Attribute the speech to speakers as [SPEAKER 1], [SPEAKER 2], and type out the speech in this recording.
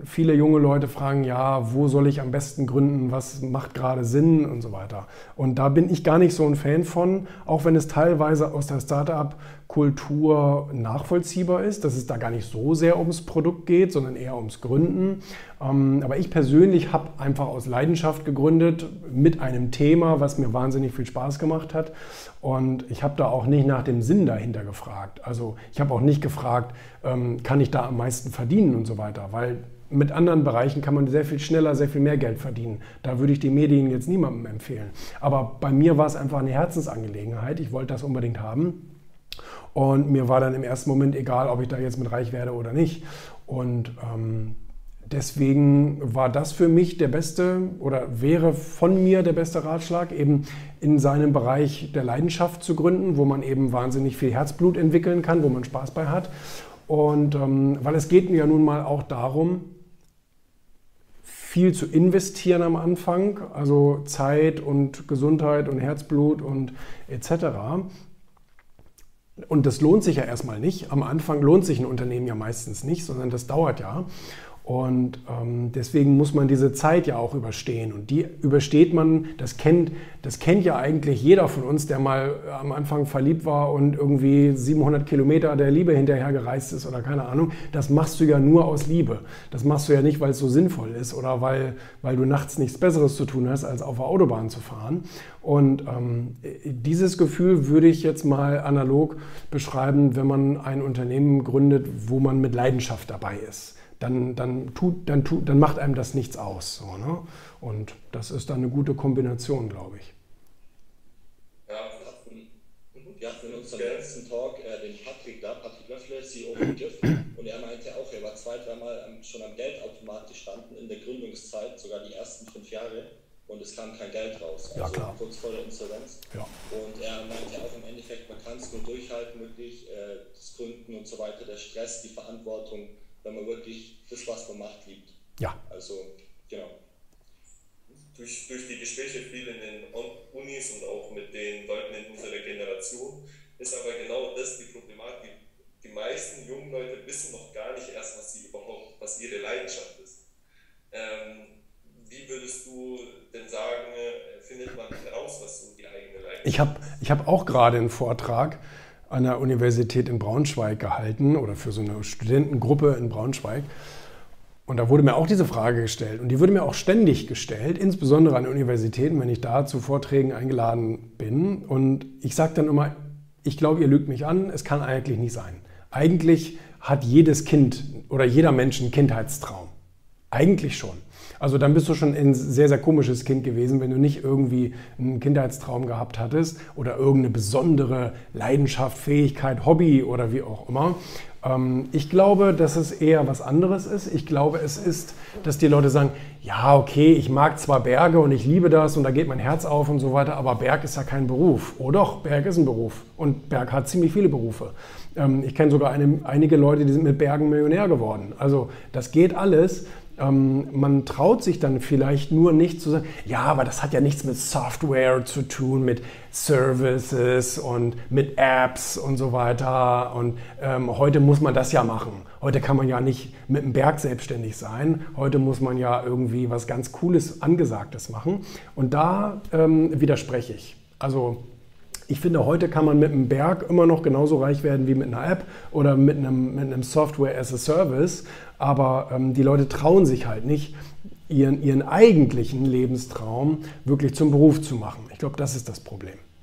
[SPEAKER 1] viele junge Leute fragen, ja, wo soll ich am besten gründen, was macht gerade Sinn und so weiter. Und da bin ich gar nicht so ein Fan von, auch wenn es teilweise aus der Startup-Kultur nachvollziehbar ist, dass es da gar nicht so sehr ums Produkt geht, sondern eher ums Gründen. Aber ich persönlich habe einfach aus Leidenschaft gegründet mit einem Thema, was mir wahnsinnig viel Spaß gemacht hat. Und ich habe da auch nicht nach dem Sinn dahinter gefragt. Also ich habe auch nicht gefragt, kann ich da am meisten verdienen und so weiter, weil mit anderen Bereichen kann man sehr viel schneller, sehr viel mehr Geld verdienen. Da würde ich die Medien jetzt niemandem empfehlen. Aber bei mir war es einfach eine Herzensangelegenheit. Ich wollte das unbedingt haben. Und mir war dann im ersten Moment egal, ob ich da jetzt mit reich werde oder nicht. Und deswegen war das für mich der beste oder wäre von mir der beste Ratschlag, eben in seinem Bereich der Leidenschaft zu gründen, wo man eben wahnsinnig viel Herzblut entwickeln kann, wo man Spaß bei hat. Und weil es geht mir ja nun mal auch darum, viel zu investieren am Anfang, also Zeit und Gesundheit und Herzblut und etc. Und das lohnt sich ja erstmal nicht. Am Anfang lohnt sich ein Unternehmen ja meistens nicht, sondern das dauert ja. Und deswegen muss man diese Zeit ja auch überstehen. Und die übersteht man, das kennt ja eigentlich jeder von uns, der mal am Anfang verliebt war und irgendwie 700 Kilometer der Liebe hinterher gereist ist oder keine Ahnung. Das machst du ja nur aus Liebe. Das machst du ja nicht, weil es so sinnvoll ist oder weil du nachts nichts Besseres zu tun hast, als auf der Autobahn zu fahren. Und dieses Gefühl würde ich jetzt mal analog beschreiben, wenn man ein Unternehmen gründet, wo man mit Leidenschaft dabei ist. Dann macht einem das nichts aus. So, ne? Und das ist dann eine gute Kombination, glaube ich.
[SPEAKER 2] Ja, wir hatten in unserem letzten Talk den Patrick Löffler, CEO von GIF, und er meinte auch, er war 2-3 Mal schon am Geldautomat gestanden in der Gründungszeit, sogar die ersten 5 Jahre, und es kam kein Geld raus, also ja, kurz vor der Insolvenz. Ja. Und er meinte auch im Endeffekt, man kann es nur durchhalten, wirklich das Gründen und so weiter, der Stress, die Verantwortung, wenn man wirklich das, was man macht, liebt.
[SPEAKER 1] Ja.
[SPEAKER 2] Also, genau.
[SPEAKER 3] Durch die Gespräche viel in den Unis und auch mit den Leuten in unserer Generation ist aber genau das die Problematik. Die meisten jungen Leute wissen noch gar nicht erst, was ihre Leidenschaft ist. Wie würdest du denn sagen, findet man heraus, was so die eigene Leidenschaft ist?
[SPEAKER 1] Ich hab auch gerade einen Vortrag an der Universität in Braunschweig gehalten oder für so eine Studentengruppe in Braunschweig. Und da wurde mir auch diese Frage gestellt. Und die wurde mir auch ständig gestellt, insbesondere an Universitäten, wenn ich da zu Vorträgen eingeladen bin. Und ich sage dann immer, ich glaube, ihr lügt mich an, es kann eigentlich nicht sein. Eigentlich hat jedes Kind oder jeder Mensch einen Kindheitstraum. Eigentlich schon. Also dann bist du schon ein sehr, sehr komisches Kind gewesen, wenn du nicht irgendwie einen Kindheitstraum gehabt hattest oder irgendeine besondere Leidenschaft, Fähigkeit, Hobby oder wie auch immer. Ich glaube, dass es eher was anderes ist. Ich glaube, es ist, dass die Leute sagen, ja, okay, ich mag zwar Berge und ich liebe das und da geht mein Herz auf und so weiter, aber Berg ist ja kein Beruf. Oh doch, Berg ist ein Beruf und Berg hat ziemlich viele Berufe. Ich kenne sogar einige Leute, die sind mit Bergen Millionär geworden. Also das geht alles. Man traut sich dann vielleicht nur nicht zu sagen, ja, aber das hat ja nichts mit Software zu tun, mit Services und mit Apps und so weiter. Und heute muss man das ja machen. Heute kann man ja nicht mit einem Berg selbstständig sein. Heute muss man ja irgendwie was ganz Cooles, Angesagtes machen. Und da widerspreche ich. Also ich finde, heute kann man mit einem Berg immer noch genauso reich werden wie mit einer App oder mit einem Software as a Service. Aber die Leute trauen sich halt nicht, ihren eigentlichen Lebenstraum wirklich zum Beruf zu machen. Ich glaube, das ist das Problem.